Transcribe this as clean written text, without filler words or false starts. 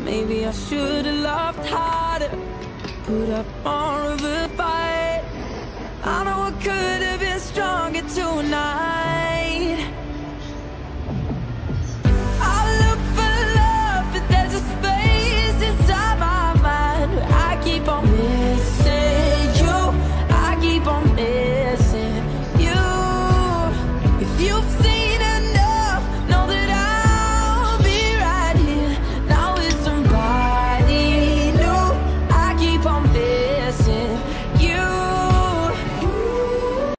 Maybe I should've loved harder, put up more of a fight. I know I could have been stronger tonight. I look for love, but there's a space inside my mind where I keep on missing.